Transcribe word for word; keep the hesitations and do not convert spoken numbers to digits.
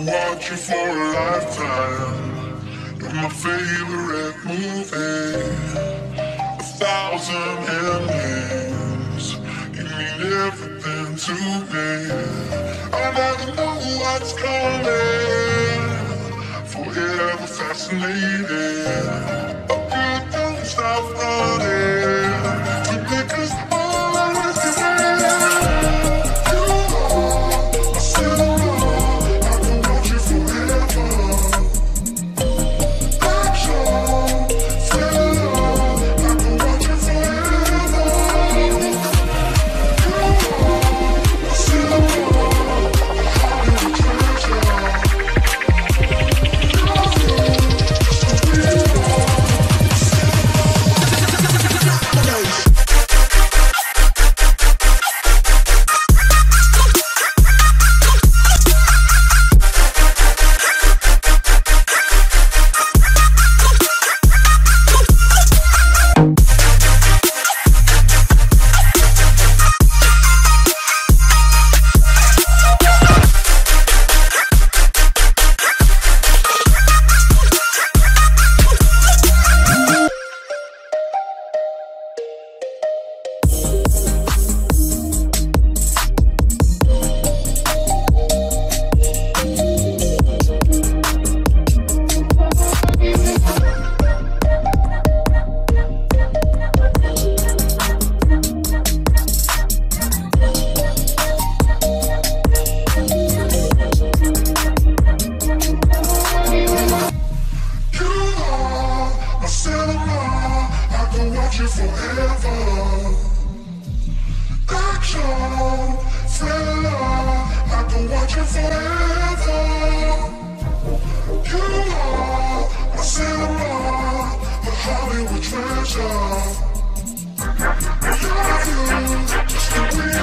watch you for a lifetime. You're my favorite movie. A thousand endings. You mean everything to me. I never know what's coming. Forever fascinated. A good don't stop running. You make us all I want to be. Treasure. I love you, just the way